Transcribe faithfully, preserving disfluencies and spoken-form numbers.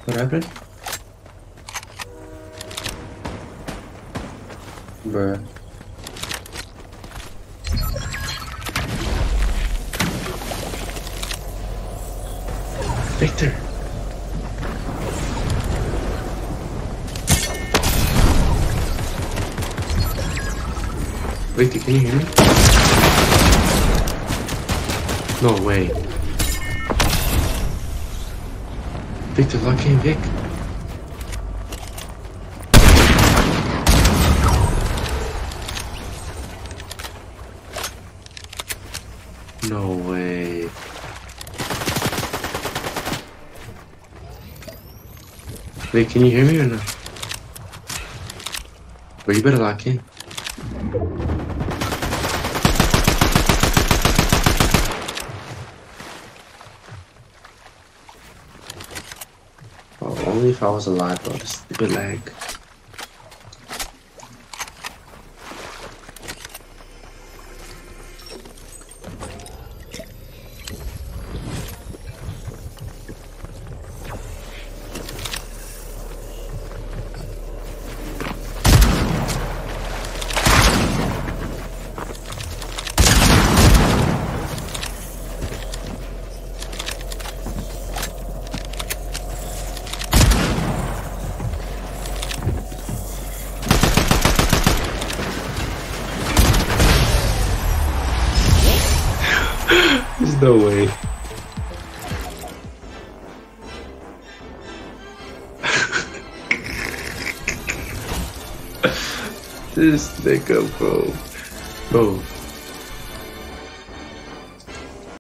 What happened? Bruh. Victor. Victor, can you hear me? No way. Victor, lock in, Vic. No way. Wait, can you hear me or no? Well, you better lock in. Oh, only if I was alive, bro. This stupid lag. There's no way. This nigga, bro. Bro.